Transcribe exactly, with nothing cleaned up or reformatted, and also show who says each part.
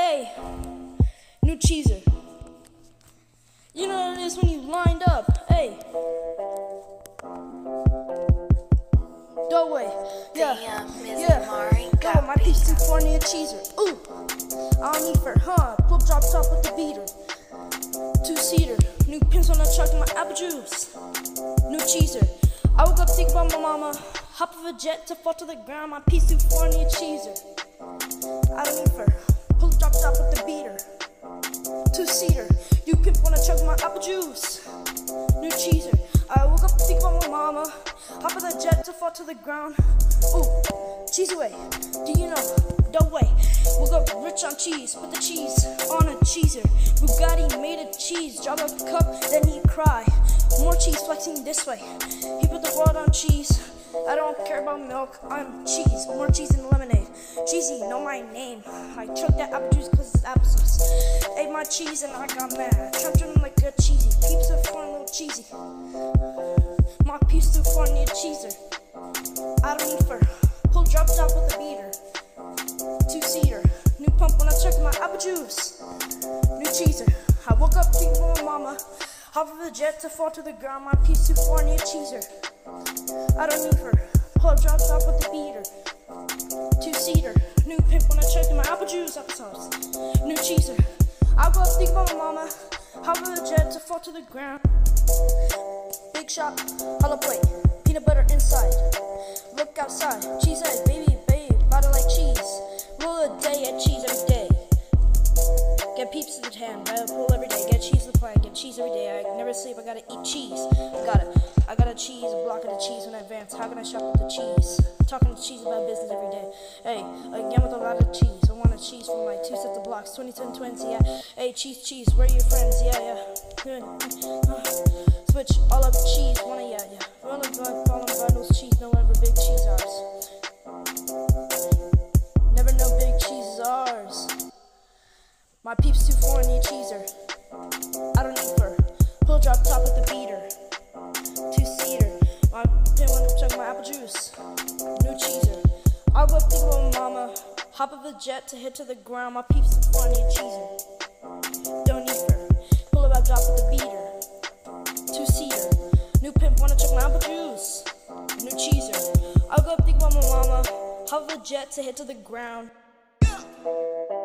Speaker 1: Hey, new cheeser. You know what it is when you lined up. Hey. Go away. Yeah. Yeah. Go, my piece too corny a cheeser. Ooh. I don't need for, huh? Pull drop top with the beater. Two-seater. New pins on the truck and my apple juice. New cheeser. I woke up thinking about my mama. Hop of a jet to fall to the ground. My piece too corny a cheeser. I don't need for. Pull drop top with the beater. Two-seater. You pimp on a truck with my apple juice. New cheeser. I woke up thinking about my mama. Hop of the jet to fall to the ground. Ooh, cheese away. Do you know? No way. Woke up rich on cheese. Put the cheese on a cheeser. Bugatti made of cheese. Drop a cup, then he cry. More cheese flexing this way. He put the world on cheese. I don't care about milk, I'm cheese. More cheese and lemonade. Cheesy, know my name. I took that apple juice cause it's applesauce. Ate my cheese and I got mad. Chumped him like a cheesy. Peeps are fun, little cheesy. My piece too corny a cheeser. I don't need fur. Pull drop top with a beater. Two-seater. New pump when I check my apple juice. New cheeser. I woke up thinking about my mama. Hop of the jet to fall to the ground. My piece too corny a cheeser. I don't need her. Pull drop top with the beater. Two-seater. New pimp when I check my apple juice applesauce. New cheeser. I go up think about my mama. Hop of the jet to fall to the ground. Big shop, hollow plate, peanut butter inside. Look outside, cheese head, baby, babe, bottle like cheese. Roll a day at cheese every day. Get peeps in the hand, buy a pool every day. Get cheese in the plant, get cheese every day. I never sleep, I gotta eat cheese. I gotta, I gotta cheese, a block of the cheese when I advance. How can I shop with the cheese? Talking to cheese about business every day. Hey, again with a lot of cheese. I want a cheese for my two sets of blocks. twenty-ten twins, yeah. Hey, cheese, cheese, where are your friends? Yeah, yeah. Good. Uh, switch all up cheese, wanna, yeah, yeah. Rolling blood, falling bundles, cheese, no ever big cheese ours. Never know big cheese is ours. My peeps too foreign, need a cheeser. I don't need fur. Pull drop top with the beater. Two-seater. My pin when I chuck my apple juice. New cheeser. I'll go think about my mama. Hop of a jet to hit to the ground. My peeps too foreign, need a cheeser. Don't need fur. Pull up drop with the beater. Two-seater. New pimp wanna check my apple juice. New cheeser. I'll go think about my mama. Hop of a jet to hit to the ground.